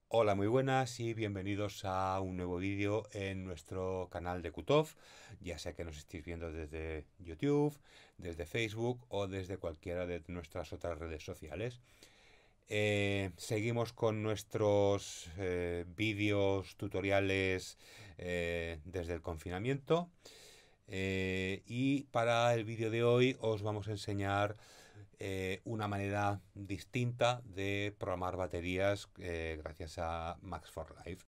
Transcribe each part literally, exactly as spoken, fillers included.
Hola, muy buenas y bienvenidos a un nuevo vídeo en nuestro canal de Kutov, ya sea que nos estéis viendo desde YouTube, desde Facebook o desde cualquiera de nuestras otras redes sociales. Eh, seguimos con nuestros eh, vídeos tutoriales eh, desde el confinamiento. Eh, y para el vídeo de hoy os vamos a enseñar eh, una manera distinta de programar baterías eh, gracias a Max for Life.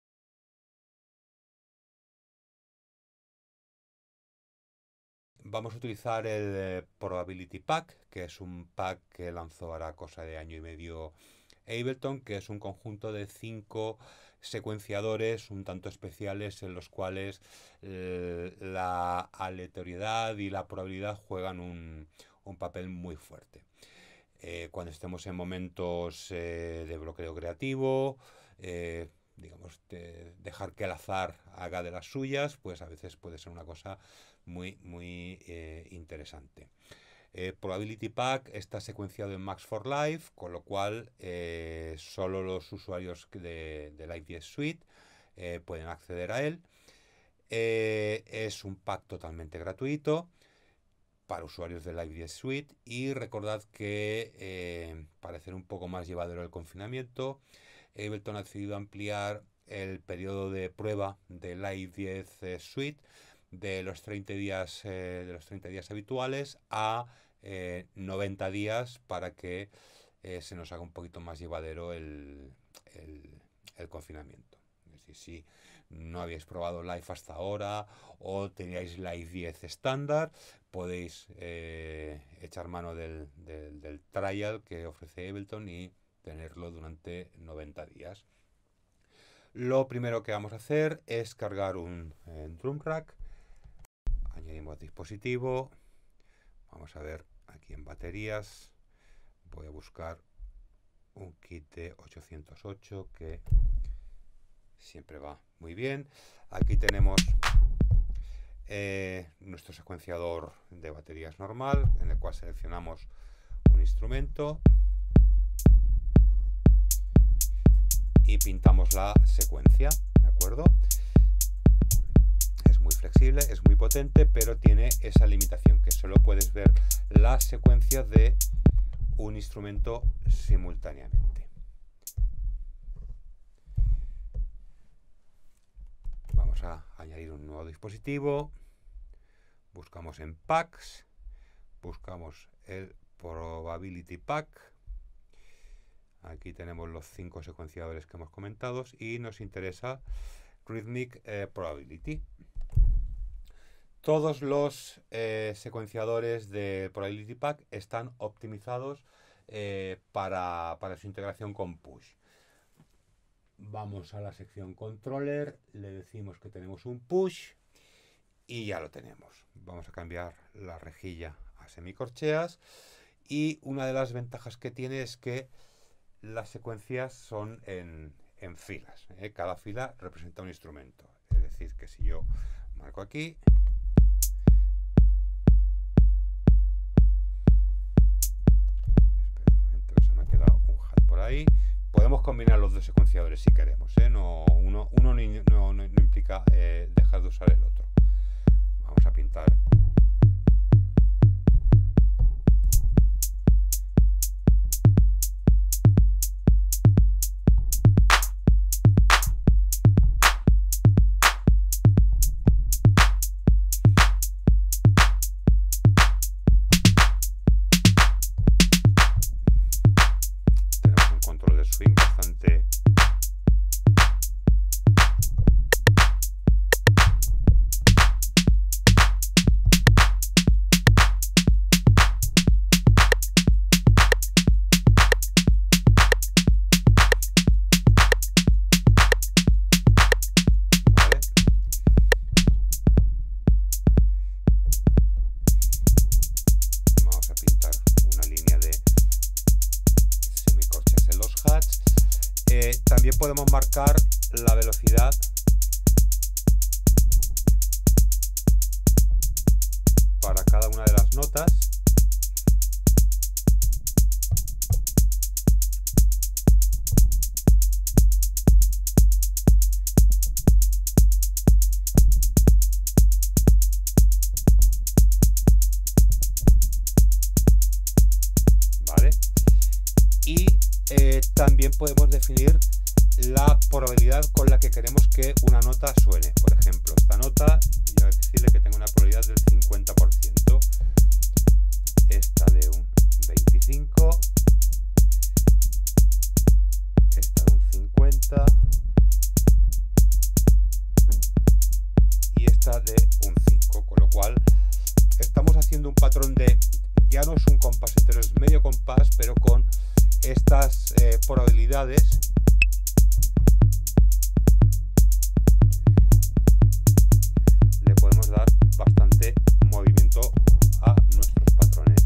Vamos a utilizar el eh, Probability Pack, que es un pack que lanzó ahora cosa de año y medio Ableton, que es un conjunto de cinco secuenciadores un tanto especiales en los cuales eh, la aleatoriedad y la probabilidad juegan un, un papel muy fuerte. Eh, cuando estemos en momentos eh, de bloqueo creativo, eh, digamos, de dejar que el azar haga de las suyas, pues a veces puede ser una cosa muy, muy eh, interesante. Eh, Probability Pack está secuenciado en Max for Life, con lo cual eh, solo los usuarios de, de LiveJS Suite eh, pueden acceder a él. Eh, es un pack totalmente gratuito para usuarios de LiveJS Suite y recordad que eh, para hacer un poco más llevadero el confinamiento, Ableton ha decidido ampliar el periodo de prueba de LiveJS Suite de los treinta días, eh, de los treinta días habituales a eh, noventa días para que eh, se nos haga un poquito más llevadero el, el, el confinamiento. Es decir, si no habéis probado Live hasta ahora o teníais Live diez estándar, podéis eh, echar mano del, del, del trial que ofrece Ableton y tenerlo durante noventa días. Lo primero que vamos a hacer es cargar un eh, drum rack. Añadimos dispositivo. Vamos a ver aquí en baterías. Voy a buscar un kit de ochocientos ocho que siempre va muy bien. Aquí tenemos eh, nuestro secuenciador de baterías normal, en el cual seleccionamos un instrumento y pintamos la secuencia, ¿de acuerdo? Es muy flexible, es muy potente, pero tiene esa limitación, que solo puedes ver la secuencia de un instrumento simultáneamente. Vamos a añadir un nuevo dispositivo, buscamos en packs, buscamos el Probability Pack. Aquí tenemos los cinco secuenciadores que hemos comentado y nos interesa Rhythmic eh, Probability. Todos los eh, secuenciadores de Probability Pack están optimizados eh, para, para su integración con Push. Vamos a la sección Controller, le decimos que tenemos un Push y ya lo tenemos. Vamos a cambiar la rejilla a semicorcheas y una de las ventajas que tiene es que las secuencias son en, en filas, ¿eh? Cada fila representa un instrumento. Es decir, que si yo marco aquí, espera un momento que se me ha quedado un hat por ahí. Podemos combinar los dos secuenciadores si queremos, ¿eh? No, uno uno no, no, no implica eh, dejar de usar el otro. Vamos a pintar. Swing bastante vale. Vamos a pintar una línea de semicorcheas en los hats. Eh, también podemos marcar la velocidad para cada una de las notas. podemos definir la probabilidad con la que queremos que una nota suene. Por ejemplo, esta nota, voy a decirle que tengo una probabilidad del cincuenta por ciento, esta de un veinticinco, esta de un cincuenta y esta de un cinco, con lo cual estamos haciendo un patrón de, ya no es un compás entero, es medio compás, pero con estas eh, probabilidades le podemos dar bastante movimiento a nuestros patrones.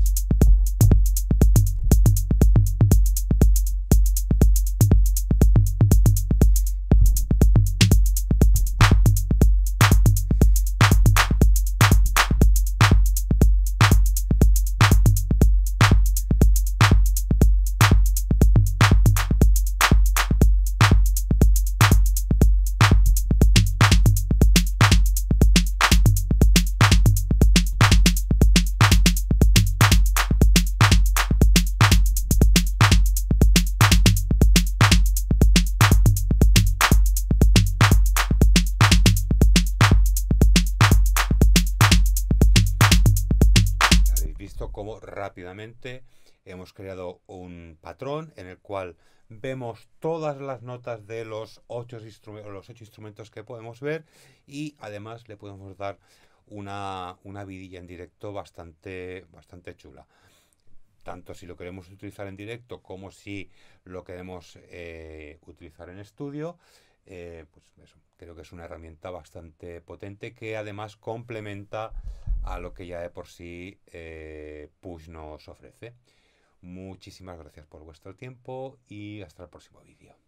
Visto cómo rápidamente hemos creado un patrón en el cual vemos todas las notas de los ocho, instrumentos, los ocho instrumentos que podemos ver, y además le podemos dar una, una vidilla en directo bastante, bastante chula. Tanto si lo queremos utilizar en directo como si lo queremos eh, utilizar en estudio. Eh, pues eso, creo que es una herramienta bastante potente que además complementa a lo que ya de por sí eh, Push nos ofrece. Muchísimas gracias por vuestro tiempo y hasta el próximo vídeo.